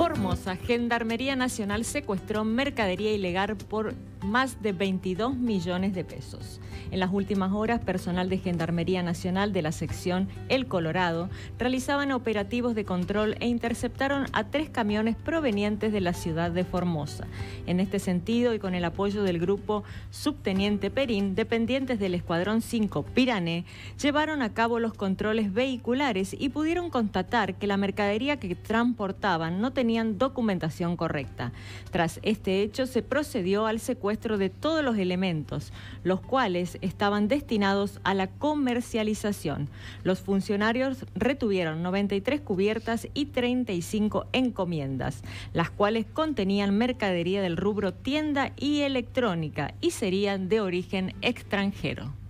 Formosa, Gendarmería Nacional secuestró mercadería ilegal por más de 22 millones de pesos. En las últimas horas, personal de Gendarmería Nacional de la sección El Colorado realizaban operativos de control e interceptaron a 3 camiones provenientes de la ciudad de Formosa. En este sentido, y con el apoyo del grupo Subteniente Perín, dependientes del Escuadrón 5 Pirané, llevaron a cabo los controles vehiculares y pudieron constatar que la mercadería que transportaban no tenían documentación correcta. Tras este hecho, se procedió al secuestro de todos los elementos, los cuales estaban destinados a la comercialización. Los funcionarios retuvieron 93 cubiertas y 35 encomiendas, las cuales contenían mercadería del rubro tienda y electrónica y serían de origen extranjero.